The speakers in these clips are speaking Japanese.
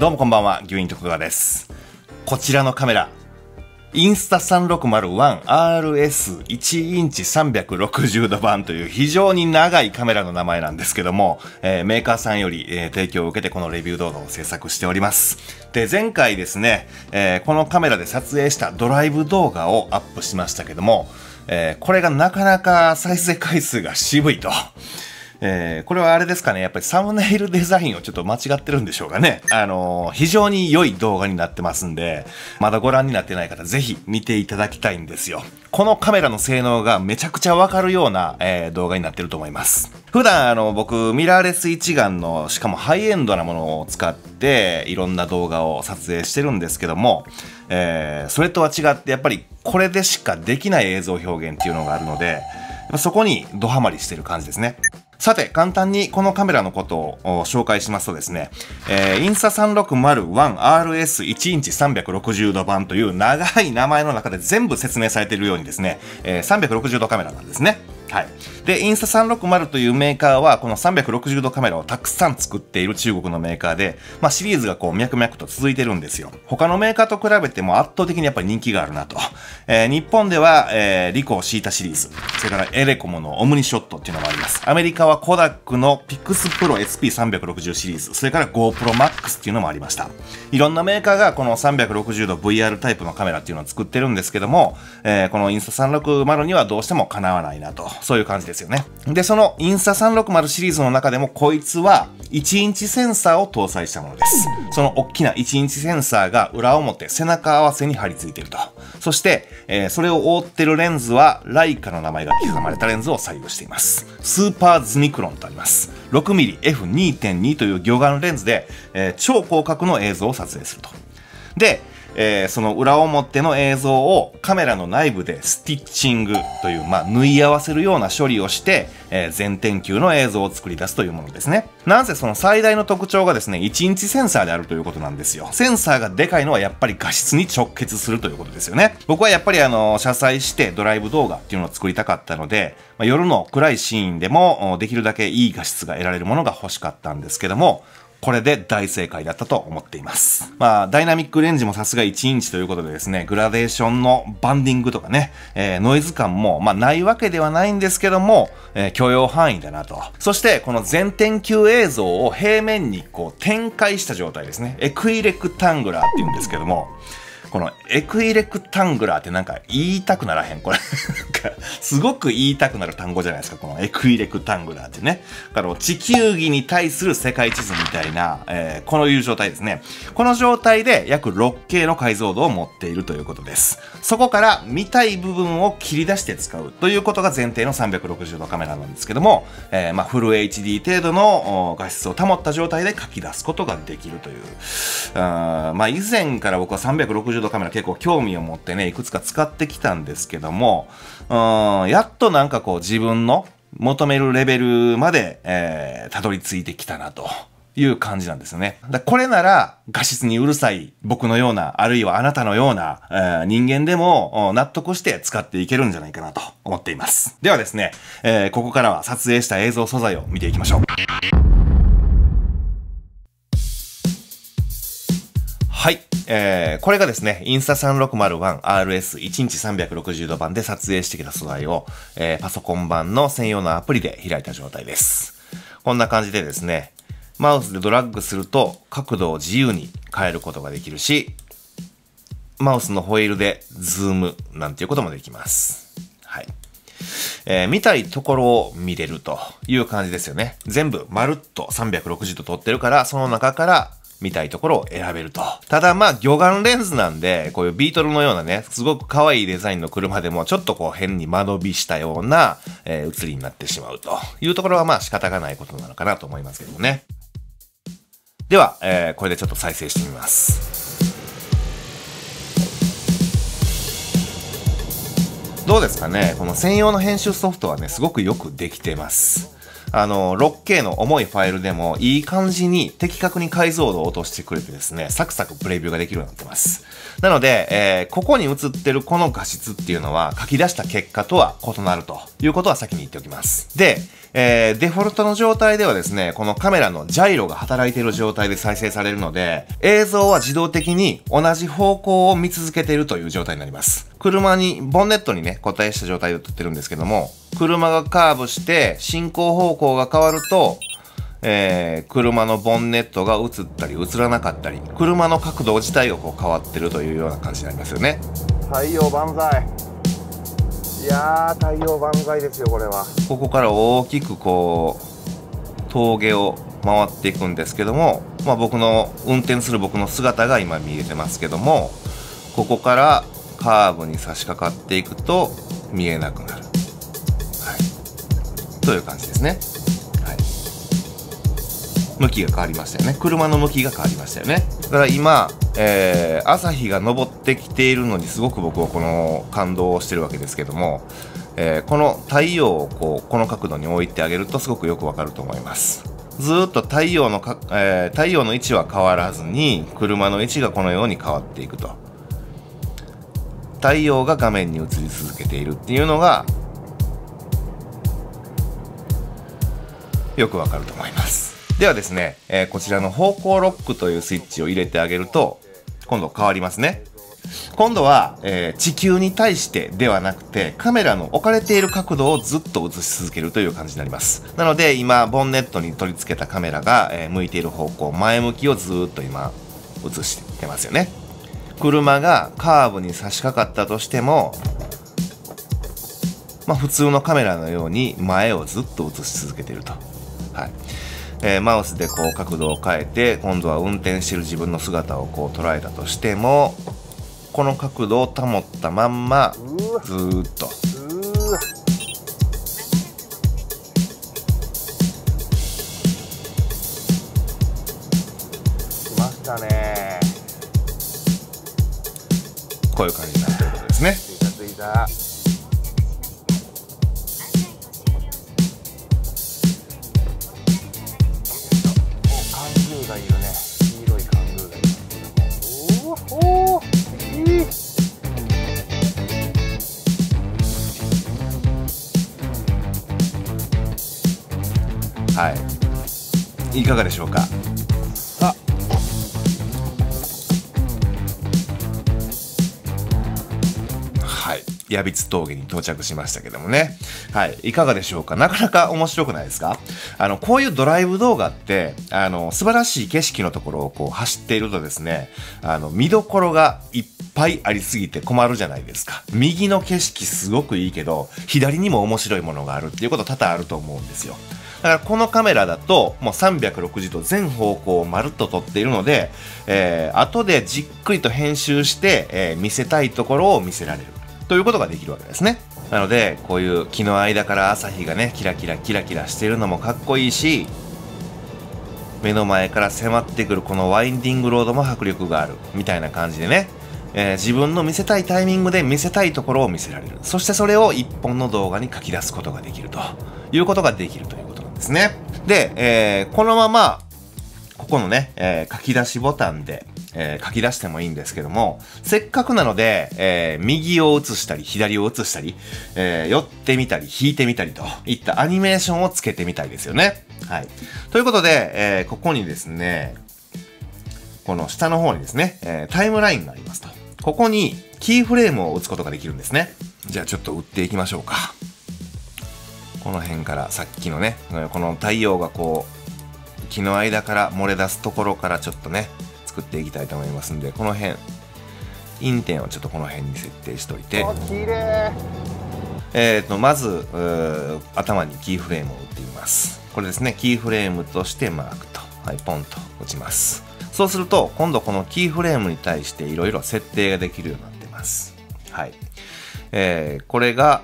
どうもこんばんは、牛員徳川です。こちらのカメラ、インスタ 360ONE-RS1 インチ360度版という非常に長いカメラの名前なんですけども、メーカーさんより、提供を受けてこのレビュー動画を制作しております。で、前回ですね、このカメラで撮影したドライブ動画をアップしましたけども、これがなかなか再生回数が渋いと。これはあれですかね。やっぱりサムネイルデザインをちょっと間違ってるんでしょうかね。非常に良い動画になってますんで、まだご覧になってない方、ぜひ見ていただきたいんですよ。このカメラの性能がめちゃくちゃわかるような、動画になってると思います。普段僕、ミラーレス一眼の、しかもハイエンドなものを使って、いろんな動画を撮影してるんですけども、それとは違って、やっぱりこれでしかできない映像表現っていうのがあるので、やっぱそこにドハマりしてる感じですね。さて、簡単にこのカメラのことを紹介しますとですね、インスタ 360ONE-RS1 インチ360度版という長い名前の中で全部説明されているようにですね、360度カメラなんですね。はい。で、インスタ360というメーカーは、この360度カメラをたくさん作っている中国のメーカーで、シリーズがこう脈々と続いてるんですよ。他のメーカーと比べても圧倒的にやっぱり人気があるなと。日本では、リコーシータシリーズ、それからエレコムのオムニショットっていうのもあります。アメリカはコダックのピクスプロ SP360 シリーズ、それから GoPro Max っていうのもありました。いろんなメーカーがこの360度 VR タイプのカメラっていうのを作ってるんですけども、このインスタ360にはどうしてもかなわないなと。そういう感じですよね。で、そのインスタ360シリーズの中でもこいつは1インチセンサーを搭載したものです。その大きな1インチセンサーが裏表、背中合わせに貼り付いていると。そして、それを覆っているレンズはライカの名前が刻まれたレンズを採用しています。スーパーズニクロンとあります。6mmF2.2 という魚眼レンズで、超広角の映像を撮影すると。で、その裏表の映像をカメラの内部でスティッチングという、縫い合わせるような処理をして、全天球の映像を作り出すというものですね。なんせその最大の特徴がですね、1インチセンサーであるということなんですよ。センサーがでかいのはやっぱり画質に直結するということですよね。僕はやっぱり車載してドライブ動画っていうのを作りたかったので、夜の暗いシーンでもできるだけいい画質が得られるものが欲しかったんですけども、これで大正解だったと思っています。ダイナミックレンジもさすが1インチということでですね、グラデーションのバンディングとかね、ノイズ感も、ないわけではないんですけども、許容範囲だなと。そして、この全天球映像を平面にこう展開した状態ですね。エクイレクタングラーって言うんですけども、このエクイレクタングラーってなんか言いたくならへんこれ。すごく言いたくなる単語じゃないですか。このエクイレクタングラーってね。地球儀に対する世界地図みたいな、こういう状態ですね。この状態で約 6K の解像度を持っているということです。そこから見たい部分を切り出して使うということが前提の360度カメラなんですけども、フル HD 程度の画質を保った状態で書き出すことができるという。以前から僕は360度カメラ結構興味を持ってね、いくつか使ってきたんですけども、やっとなんかこう自分の求めるレベルまで、たどり着いてきたなという感じなんですよね。これなら画質にうるさい僕のような、あるいはあなたのような、人間でも納得して使っていけるんじゃないかなと思っています。ではですね、ここからは撮影した映像素材を見ていきましょう。はい。これがですね、インスタ 360ONE-RS1 インチ360度版で撮影してきた素材を、パソコン版の専用のアプリで開いた状態です。こんな感じでですね、マウスでドラッグすると角度を自由に変えることができるし、マウスのホイールでズームなんていうこともできます。はい。見たいところを見れるという感じですよね。全部まるっと360度撮ってるから、その中から見たいところを選べると。ただ魚眼レンズなんで、こういうビートルのようなね、すごく可愛いデザインの車でもちょっとこう変に間延びしたような、写りになってしまうというところは仕方がないことなのかなと思いますけどもね。では、これでちょっと再生してみます。どうですかね、この専用の編集ソフトはね、すごくよくできてます。6K の重いファイルでもいい感じに的確に解像度を落としてくれてですね、サクサクプレビューができるようになってます。なので、ここに映ってるこの画質っていうのは書き出した結果とは異なるということは先に言っておきます。で、 デフォルトの状態ではですね、このカメラのジャイロが働いている状態で再生されるので、映像は自動的に同じ方向を見続けているという状態になります。ボンネットにね、固定した状態で撮ってるんですけども、車がカーブして進行方向が変わると、車のボンネットが映ったり映らなかったり、車の角度自体がこう変わってるというような感じになりますよね。太陽万歳。いやー、太陽万歳ですよ、これは。ここから大きくこう峠を回っていくんですけども、運転する僕の姿が今見えてますけども、ここからカーブに差し掛かっていくと見えなくなる、はい、という感じですね。はい、向きが変わりましたよね。車の向きが変わりましたよね。だから今、朝日が昇ってきているのにすごく僕はこの感動をしてるわけですけども、この太陽をこの角度に置いてあげるとすごくよくわかると思います。ずーっと太陽の位置は変わらずに、車の位置がこのように変わっていくと。太陽が画面に映り続けているっていうのがよくわかると思います。ではですね、こちらの方向ロックというスイッチを入れてあげると今度変わりますね。今度は、地球に対してではなくて、カメラの置かれている角度をずっと映し続けるという感じになります。なので今ボンネットに取り付けたカメラが、向いている方向、前向きをずっと今映してますよね。車がカーブに差し掛かったとしても、普通のカメラのように前をずっと映し続けていると。はい。マウスでこう角度を変えて、今度は運転している自分の姿をこう捉えたとしても、この角度を保ったまんまずーっと来ましたね。こういう感じになってることですね。ついた。カングーがいるね。黄色いカングーがいますけども。おお、いい。はい。いかがでしょうか。矢櫃峠に到着しましたけどもね。はい。いかがでしょうか。なかなか面白くないですか？こういうドライブ動画って、素晴らしい景色のところをこう走っているとですね、見どころがいっぱいありすぎて困るじゃないですか。右の景色すごくいいけど、左にも面白いものがあるっていうこと多々あると思うんですよ。だからこのカメラだともう360度全方向をまるっと撮っているので、後でじっくりと編集して、見せたいところを見せられる。ということができるわけですね。なので、こういう木の間から朝日がね、キラキラキラキラしているのもかっこいいし、目の前から迫ってくるこのワインディングロードも迫力がある。みたいな感じでね、自分の見せたいタイミングで見せたいところを見せられる。そしてそれを一本の動画に書き出すことができるということができるということなんですね。で、このまま、ここのね、書き出しボタンで、書き出してもいいんですけども、せっかくなので、右を映したり左を映したり、寄ってみたり引いてみたりといったアニメーションをつけてみたいですよね。はい。ということで、ここにですね、この下の方にですね、タイムラインがありますと。ここにキーフレームを打つことができるんですね。じゃあちょっと打っていきましょうか。この辺からさっきのね、この太陽がこう、木の間から漏れ出すところからちょっとね、作っていきたいと思いますんで、この辺印点をちょっとこの辺に設定しといて、綺麗。まず頭にキーフレームを打ってみます。これですね、キーフレームとしてマークと、はい、ポンと打ちます。そうすると今度このキーフレームに対していろいろ設定ができるようになってます。はい、これが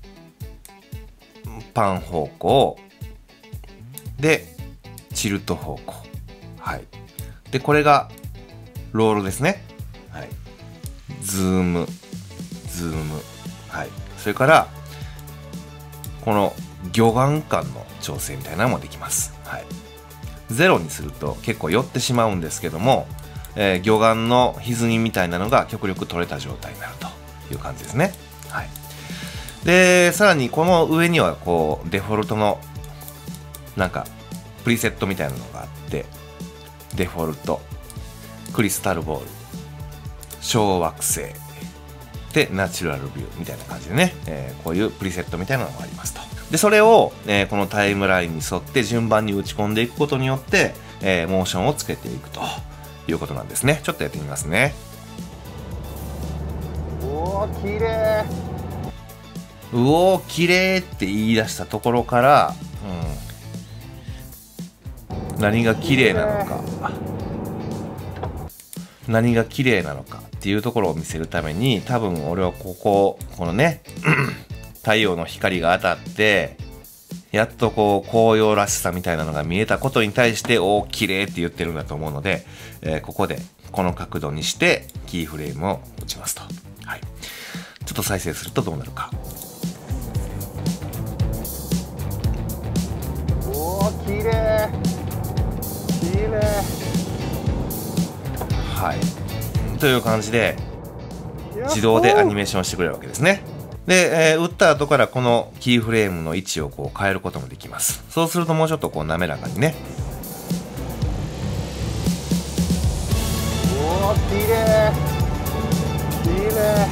パン方向でチルト方向、はい、でこれがロールですね。はい。ズーム、はい。それから、この魚眼間の調整みたいなのもできます。はい。0にすると結構寄ってしまうんですけども、魚眼の歪みみたいなのが極力取れた状態になるという感じですね。はい。で、さらにこの上にはこう、デフォルトのなんかプリセットみたいなのがあって、デフォルト、クリスタルボール、小惑星でナチュラルビューみたいな感じでね、こういうプリセットみたいなのがありますと。でそれを、このタイムラインに沿って順番に打ち込んでいくことによって、モーションをつけていくということなんですね。ちょっとやってみますね。 おー綺麗。 うおー綺麗って言い出したところから、何が綺麗なのか、何が綺麗なのかっていうところを見せるために、多分俺はこのね太陽の光が当たってやっとこう紅葉らしさみたいなのが見えたことに対しておー綺麗って言ってるんだと思うので、ここでこの角度にしてキーフレームを打ちますと。はい、ちょっと再生するとどうなるか。 おー綺麗綺麗。 はい、という感じで自動でアニメーションしてくれるわけですね。で、打った後からこのキーフレームの位置をこう変えることもできます。そうするともうちょっとこう滑らかにね。 おー綺麗綺麗。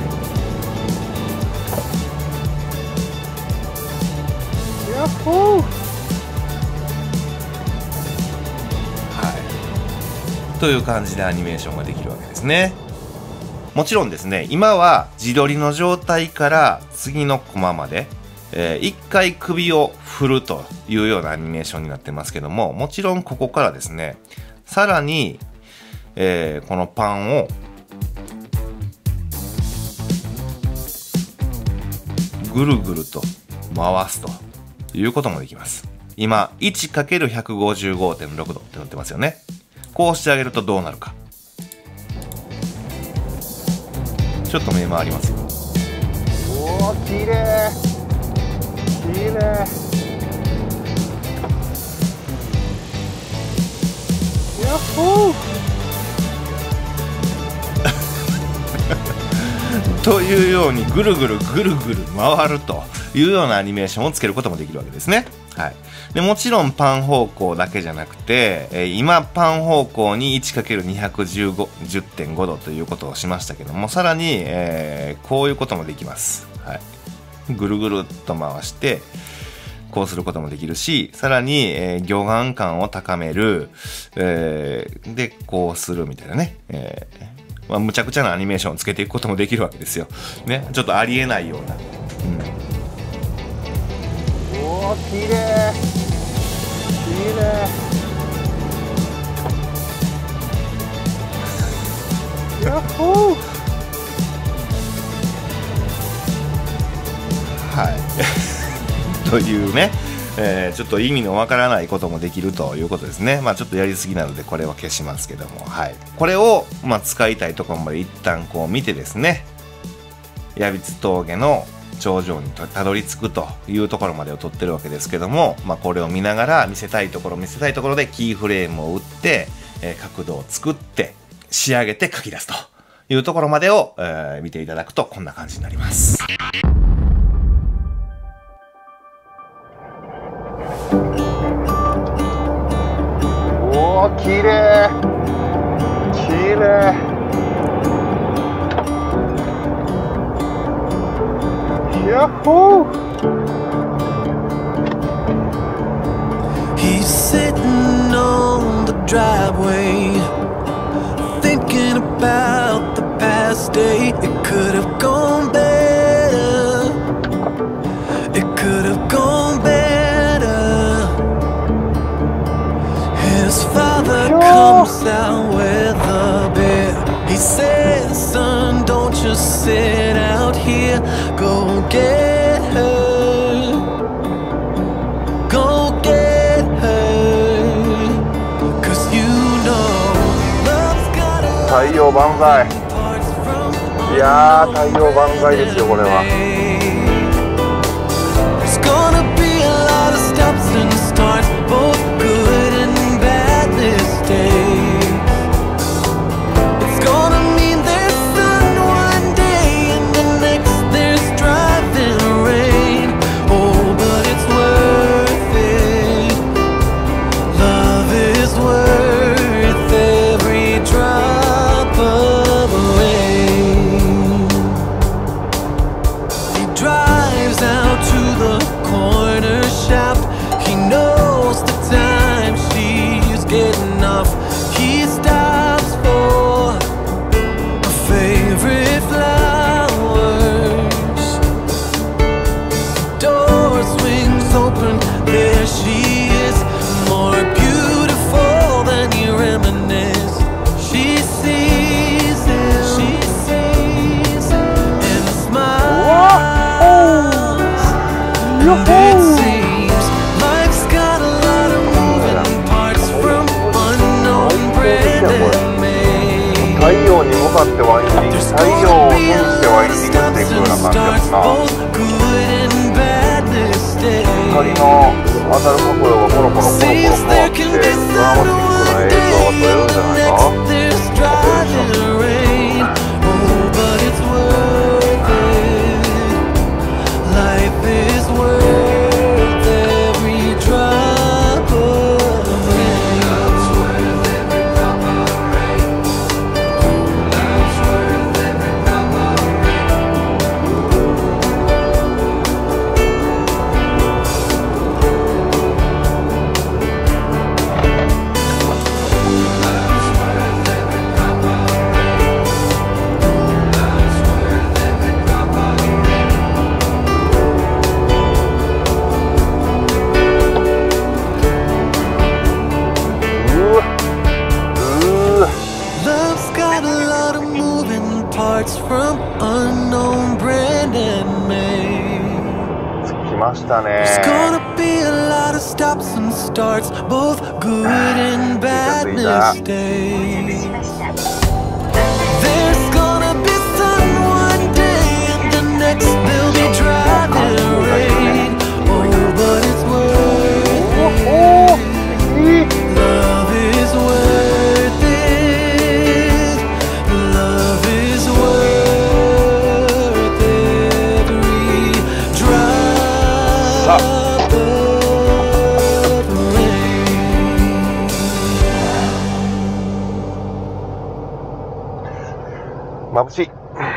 やっほー。 という感じでアニメーションができるわけですね。もちろんですね、今は自撮りの状態から次のコマまで、一回首を振るというようなアニメーションになってますけども、もちろんここからですね、さらに、このパンをぐるぐると回すということもできます。今 1×155.6 度ってなってますよね。こうしてあげるとどうなるか。ちょっと目回りますよ。 おー綺麗綺麗。やっほー。 というようにぐるぐるぐるぐる回るというようなアニメーションをつけることもできるわけですね。はい、でもちろんパン方向だけじゃなくて、今パン方向に 1×210.5 度ということをしましたけども、さらに、こういうこともできます。はい、ぐるぐるっと回してこうすることもできるし、さらに、魚眼感を高める、でこうするみたいなね、むちゃくちゃなアニメーションをつけていくこともできるわけですよ。ね、ちょっとありえないような。 おー綺麗綺麗。やっほー。 はいというね、ちょっと意味のわからないこともできるということですね。まあちょっとやりすぎなのでこれは消しますけども、はい、これを使いたいところまで一旦こう見てですね、矢櫃峠の頂上にたどり着くというところまでを撮ってるわけですけども、これを見ながら見せたいところでキーフレームを打って、角度を作って仕上げて書き出すというところまでを、見ていただくとこんな感じになります。 おー綺麗綺麗。やっほー。 He's sitting on the driveway, thinking about the past day. It could have gone better. It could have gone better. His father comes out with a beer. He says, son, don't just sit out here. Go get her. Go get her. 'Cause you know love's got a 太陽万歳。いやー太陽万歳ですよこれは。 There's gonna be a lot of stops and starts, both good and bad this day. It's gonna mean there's sun one day and the next there's driving rain. Oh, but it's worth it. 当たる角度がコロコロコロコロ変わってドラマチックな映像が撮れるんじゃないか。 From unknown brand and made. 来ましたね。 There's gonna be a lot of stops and starts, both good and bad mistakes. There's gonna be sun one day and the next there'll be driving rain. Oh, but it's worth it. Love is worth it. Love is worth every drop of rain. 眩しい。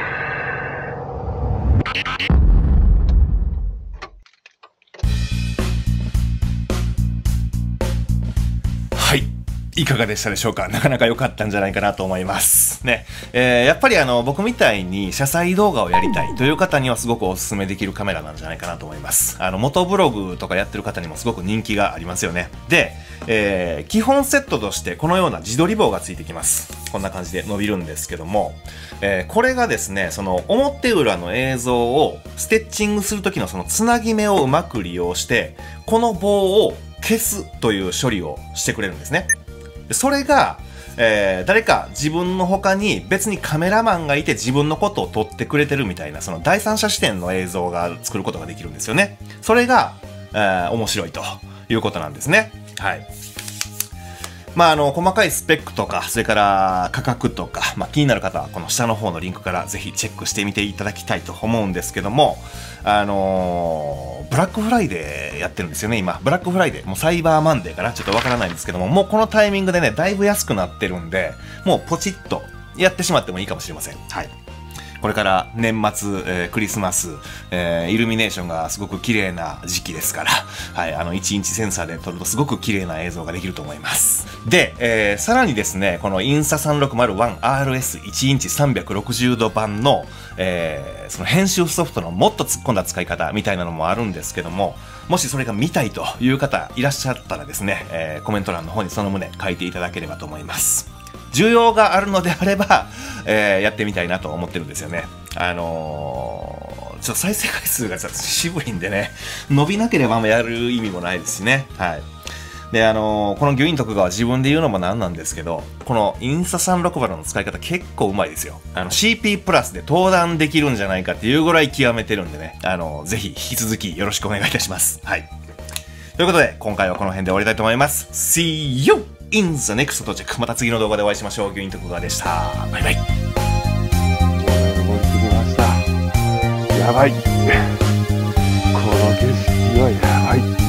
はい。いかがでしたでしょうか。なかなか良かったんじゃないかなと思います。ね。やっぱり僕みたいに車載動画をやりたいという方にはすごくお勧めできるカメラなんじゃないかなと思います。元ブログとかやってる方にもすごく人気がありますよね。で、基本セットとしてこのような自撮り棒がついてきます。こんな感じで伸びるんですけども、これがですね、その表裏の映像をステッチングするときのそのつなぎ目をうまく利用して、この棒を消すという処理をしてくれるんですね。それが、誰か自分の他に別にカメラマンがいて自分のことを撮ってくれてるみたいな、その第三者視点の映像が作ることができるんですよね。それが、面白いということなんですね。はい。まあ、細かいスペックとか、それから価格とか、まあ、気になる方はこの下の方のリンクからぜひチェックしてみていただきたいと思うんですけども、ブラックフライデーやってるんですよね、今。ブラックフライデー。もうサイバーマンデーかな、ちょっとわからないんですけども、もうこのタイミングでね、だいぶ安くなってるんで、もうポチッとやってしまってもいいかもしれません。はい。これから年末、クリスマス、イルミネーションがすごく綺麗な時期ですから、はい、1インチセンサーで撮るとすごく綺麗な映像ができると思います。で、さらにですね、このインスタ 360-1RS1 インチ360度版の、その編集ソフトのもっと突っ込んだ使い方みたいなのもあるんですけども、もしそれが見たいという方いらっしゃったらですね、コメント欄の方にその旨書いていただければと思います。需要があるのであれば、やってみたいなと思ってるんですよね。ちょっと再生回数が渋いんでね、伸びなければやる意味もないですしね。はい。で、この牛院徳川自分で言うのもなんなんですけど、このインスタ360の使い方結構うまいですよ。CP プラスで登壇できるんじゃないかっていうぐらい極めてるんでね、ぜひ引き続きよろしくお願いいたします。はい。ということで、今回はこの辺で終わりたいと思います。See you in the next project! また次の動画でお会いしましょう。牛院徳川でした。バイバイ。 動きすぎました。やばい。この景色はやばい。